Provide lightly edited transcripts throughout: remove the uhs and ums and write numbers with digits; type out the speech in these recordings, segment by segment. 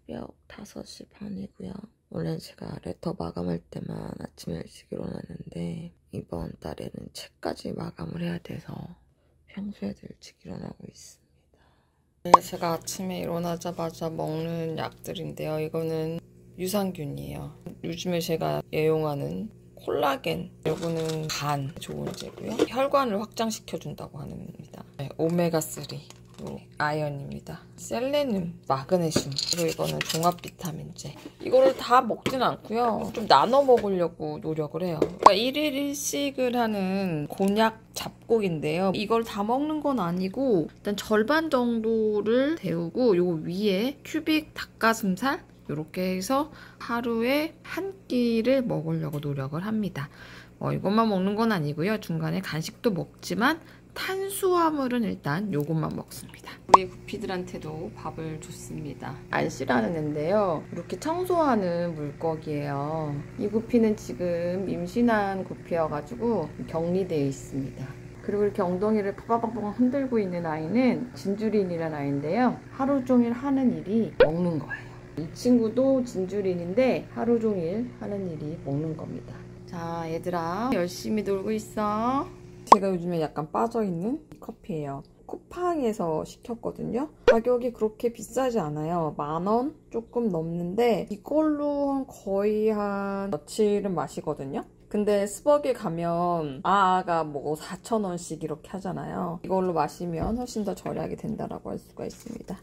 새벽 5시 반이고요. 원래 제가 레터 마감할 때만 아침에 일찍 일어나는데 이번 달에는 책까지 마감을 해야 돼서 평소에도 일찍 일어나고 있습니다. 제가 아침에 일어나자마자 먹는 약들인데요. 이거는 유산균이에요. 요즘에 제가 애용하는 콜라겐, 이거는 간 좋은 제고요. 혈관을 확장시켜준다고 합니다. 오메가3, 아연입니다. 셀레늄, 마그네슘, 그리고 이거는 종합 비타민제. 이거를 다 먹진 않고요. 좀 나눠 먹으려고 노력을 해요. 그러니까 1일 1식을 하는 곤약 잡곡인데요. 이걸 다 먹는 건 아니고 일단 절반 정도를 데우고 요 위에 큐빅 닭가슴살 이렇게 해서 하루에 한 끼를 먹으려고 노력을 합니다. 이것만 먹는 건 아니고요. 중간에 간식도 먹지만 탄수화물은 일단 요것만 먹습니다. 우리 구피들한테도 밥을 줬습니다. 알씨라는 앤데요. 이렇게 청소하는 물고기예요. 이 구피는 지금 임신한 구피여가지고 격리되어 있습니다. 그리고 이렇게 엉덩이를 빠바바바 흔들고 있는 아이는 진주린이라는 아이인데요. 하루 종일 하는 일이 먹는 거예요. 이 친구도 진주린인데 하루 종일 하는 일이 먹는 겁니다. 자, 얘들아 열심히 놀고 있어. 제가 요즘에 약간 빠져있는 커피예요. 쿠팡에서 시켰거든요. 가격이 그렇게 비싸지 않아요. 10,000원 조금 넘는데 이걸로 거의 한 며칠은 마시거든요. 근데 스벅에 가면 아가 뭐 4,000원씩 이렇게 하잖아요. 이걸로 마시면 훨씬 더 절약이 된다라고 할 수가 있습니다.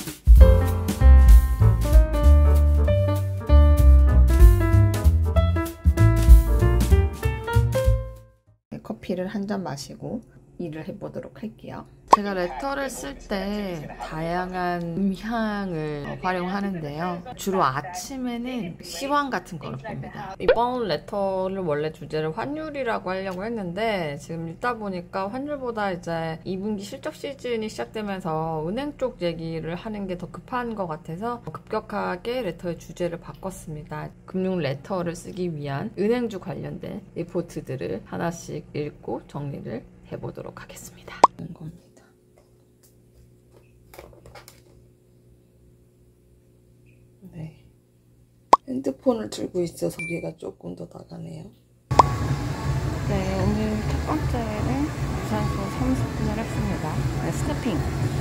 커피를 한 잔 마시고 일을 해보도록 할게요. 제가 레터를 쓸 때 다양한 음향을 활용하는데요. 주로 아침에는 시황 같은 걸 봅니다. 이번 레터를 원래 주제를 환율이라고 하려고 했는데 지금 읽다 보니까 환율보다 이제 2분기 실적 시즌이 시작되면서 은행 쪽 얘기를 하는 게 더 급한 것 같아서 급격하게 레터의 주제를 바꿨습니다. 금융 레터를 쓰기 위한 은행주 관련된 리포트들을 하나씩 읽고 정리를 해보도록 하겠습니다. 네, 핸드폰을 들고 있어서 무게가 조금 더 나가네요. 네, 오늘 첫 번째는 유산소 30분을 했습니다. 네, 스태핑.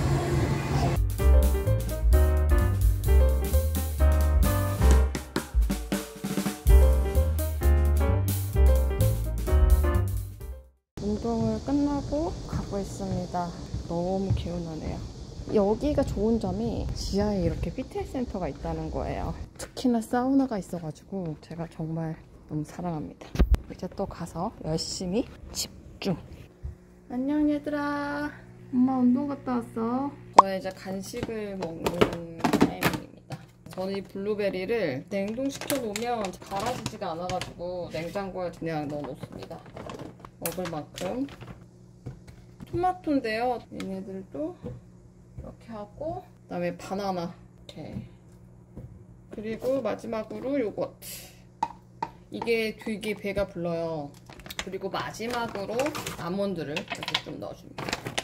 운동을 끝나고 가고 있습니다. 너무 개운하네요. 여기가 좋은 점이 지하에 이렇게 피트니스 센터가 있다는 거예요. 특히나 사우나가 있어가지고 제가 정말 너무 사랑합니다. 이제 또 가서 열심히 집중. 안녕 얘들아. 엄마 운동 갔다 왔어. 저는 이제 간식을 먹는 타이밍입니다. 저는 이 블루베리를 냉동시켜 놓으면 갈아지지가 않아가지고 냉장고에 그냥 넣어 놓습니다. 먹을 만큼. 토마토인데요. 얘네들도 이렇게 하고, 그 다음에 바나나 이렇게, 그리고 마지막으로 요거트. 이게 되게 배가 불러요. 그리고 마지막으로 아몬드를 이렇게 좀 넣어줍니다.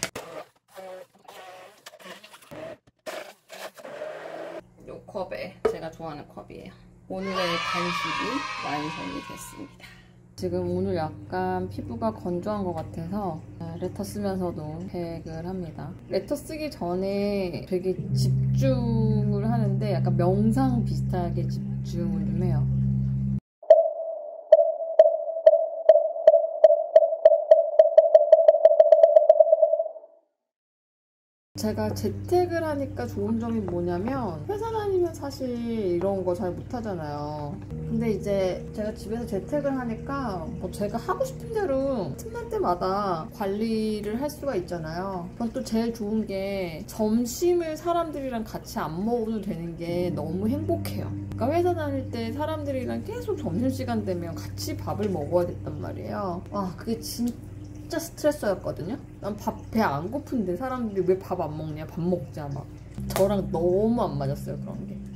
요 컵에 제가 좋아하는 컵이에요. 오늘의 간식이 완성이 됐습니다. 지금 오늘 약간 피부가 건조한 것 같아서 레터 쓰면서도 팩을 합니다. 레터 쓰기 전에 되게 집중을 하는데 약간 명상 비슷하게 집중을 좀 해요. 제가 재택을 하니까 좋은 점이 뭐냐면 회사 다니면 사실 이런 거 잘 못하잖아요. 근데 이제 제가 집에서 재택을 하니까 뭐 제가 하고 싶은 대로 틈날 때마다 관리를 할 수가 있잖아요. 그건 또 제일 좋은 게 점심을 사람들이랑 같이 안 먹어도 되는 게 너무 행복해요. 그러니까 회사 다닐 때 사람들이랑 계속 점심시간 되면 같이 밥을 먹어야 됐단 말이에요. 와, 그게 진짜 스트레스였거든요. 난 배 안 고픈데 사람들이 왜 밥 안 먹냐, 밥 먹자 막. 저랑 너무 안 맞았어요, 그런 게.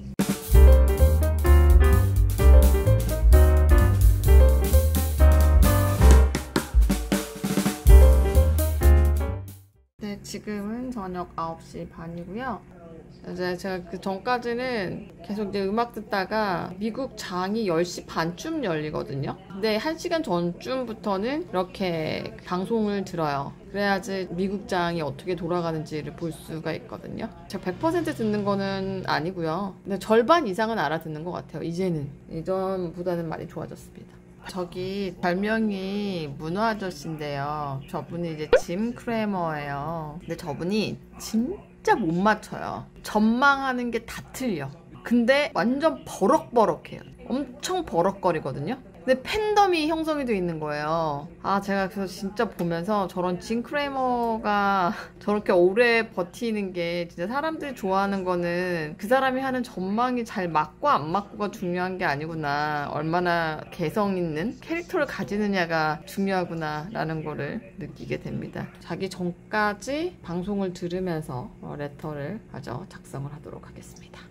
네, 지금은 저녁 9시 반이고요. 이제 제가 그 전까지는 계속 이제 음악 듣다가 미국 장이 10시 반쯤 열리거든요. 근데 1시간 전쯤부터는 이렇게 방송을 들어요. 그래야지 미국 장이 어떻게 돌아가는지를 볼 수가 있거든요. 제가 100% 듣는 거는 아니고요. 근데 절반 이상은 알아듣는 것 같아요. 이제는. 예전보다는 많이 좋아졌습니다. 저기 별명이 문어 아저씨인데요. 저분이 이제 짐 크레머예요. 근데 저분이 진짜 못 맞춰요. 전망하는 게 다 틀려. 근데 완전 버럭버럭해요. 엄청 버럭거리거든요. 근데 팬덤이 형성이 돼 있는 거예요. 아, 제가 그래서 진짜 보면서 저런 짐 크레머가 저렇게 오래 버티는 게 진짜 사람들이 좋아하는 거는 그 사람이 하는 전망이 잘 맞고 안 맞고가 중요한 게 아니구나. 얼마나 개성 있는 캐릭터를 가지느냐가 중요하구나 라는 거를 느끼게 됩니다. 자기 전까지 방송을 들으면서 레터를 마저 작성을 하도록 하겠습니다.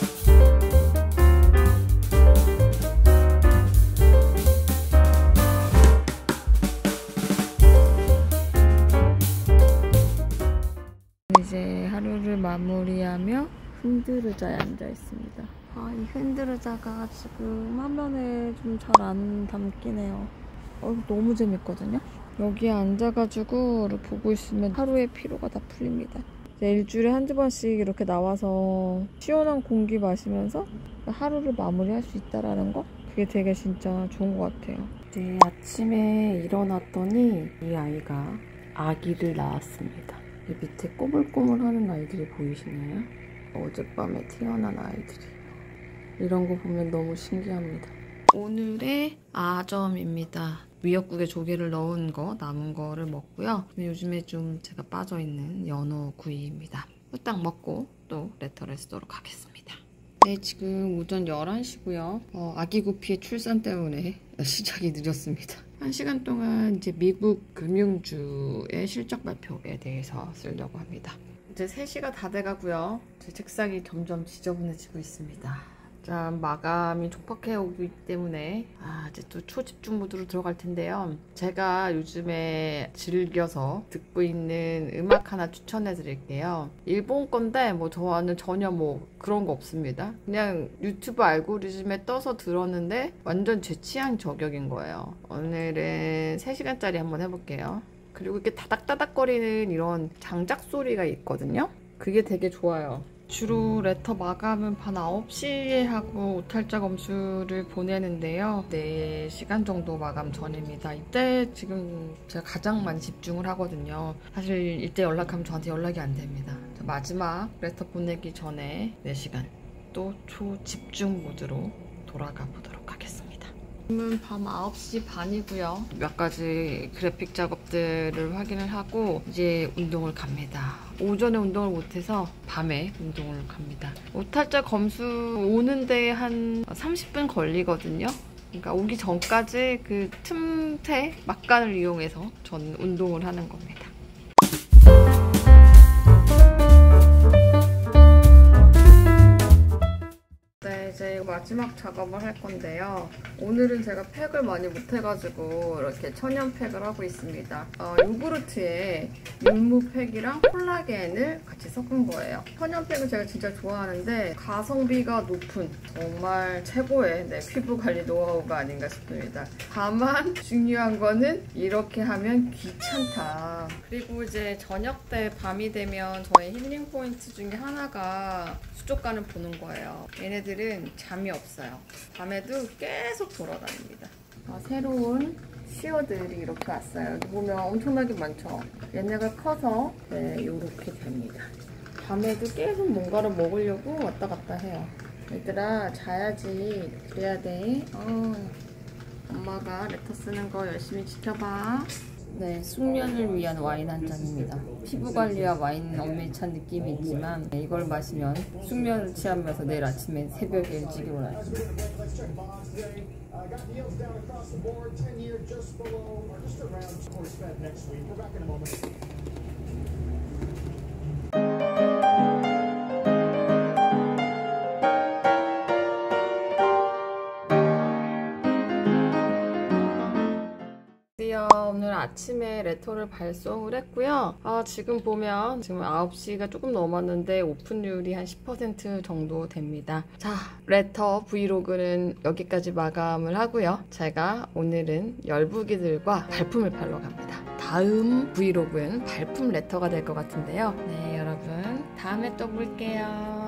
이제 하루를 마무리하며 흔들의자에 앉아 있습니다. 이 흔들의자가 지금 화면에 좀 잘 안 담기네요. 너무 재밌거든요. 여기에 앉아가지고 이렇게 보고 있으면 하루의 피로가 다 풀립니다. 이제 일주일에 한두 번씩 이렇게 나와서 시원한 공기 마시면서 하루를 마무리할 수 있다라는 거? 그게 되게 진짜 좋은 것 같아요. 이제 아침에 일어났더니 이 아이가 아기를 낳았습니다. 이 밑에 꼬물꼬물하는 아이들이 보이시나요? 어젯밤에 태어난 아이들이에요. 이런 거 보면 너무 신기합니다. 오늘의 아점입니다. 미역국에 조개를 넣은 거, 남은 거를 먹고요. 요즘에 좀 제가 빠져있는 연어 구이입니다. 후딱 먹고 또 레터를 쓰도록 하겠습니다. 네, 지금 오전 11시고요. 아기 구피의 출산 때문에 시작이 늦었습니다. 1시간 동안 이제 미국 금융주의 실적 발표에 대해서 쓰려고 합니다. 이제 3시가 다 돼가고요. 제 책상이 점점 지저분해지고 있습니다. 자, 마감이 촉박해 오기 때문에 이제 또 초집중 모드로 들어갈 텐데요. 제가 요즘에 즐겨서 듣고 있는 음악 하나 추천해 드릴게요. 일본 건데 저와는 전혀 그런 거 없습니다. 그냥 유튜브 알고리즘에 떠서 들었는데 완전 제 취향 저격인 거예요. 오늘은 3시간짜리 한번 해볼게요. 그리고 이렇게 다닥다닥거리는 이런 장작 소리가 있거든요. 그게 되게 좋아요. 주로 레터 마감은 밤 9시에 하고 오탈자 검수를 보내는데요. 4시간 정도 마감 전입니다. 이때 지금 제가 가장 많이 집중을 하거든요. 사실 이때 연락하면 저한테 연락이 안 됩니다. 마지막 레터 보내기 전에 4시간 또 초집중 모드로 돌아가 보도록 하겠습니다. 지금은 밤 9시 반이고요. 몇 가지 그래픽 작업들을 확인을 하고 이제 운동을 갑니다. 오전에 운동을 못해서 밤에 운동을 갑니다. 오탈자 검수 오는데 한 30분 걸리거든요. 그러니까 오기 전까지 그 틈새 막간을 이용해서 저는 운동을 하는 겁니다. 이제 마지막 작업을 할 건데요. 오늘은 제가 팩을 많이 못해가지고 이렇게 천연 팩을 하고 있습니다. 요구르트에 율무팩이랑 콜라겐을 같이 섞은 거예요. 천연 팩은 제가 진짜 좋아하는데 가성비가 높은 정말 최고의 피부 관리 노하우가 아닌가 싶습니다. 다만 중요한 거는 이렇게 하면 귀찮다. 그리고 이제 저녁 때 밤이 되면 저의 힐링 포인트 중에 하나가 수족관을 보는 거예요. 얘네들은 잠이 없어요. 밤에도 계속 돌아다닙니다. 새로운 시어들이 이렇게 왔어요. 여기 보면 엄청나게 많죠? 얘네가 커서 이렇게 됩니다. 밤에도 계속 뭔가를 먹으려고 왔다 갔다 해요. 얘들아 자야지. 그래야 돼. 엄마가 레터 쓰는 거 열심히 지켜봐. 네, 숙면을 위한 와인 한 잔입니다. 피부 관리와 와인 엄밀찬 느낌이 있지만 이걸 마시면 숙면을 취하면서 내일 아침에 새벽에 일찍 일어나요. 안녕하세요. 오늘 아침에 레터를 발송을 했고요. 지금 보면 지금 9시가 조금 넘었는데 오픈률이 한 10% 정도 됩니다. 자, 레터 브이로그는 여기까지 마감을 하고요. 제가 오늘은 열부기들과 발품을 팔러 갑니다. 다음 브이로그는 발품 레터가 될 것 같은데요. 네, 여러분 다음에 또 볼게요.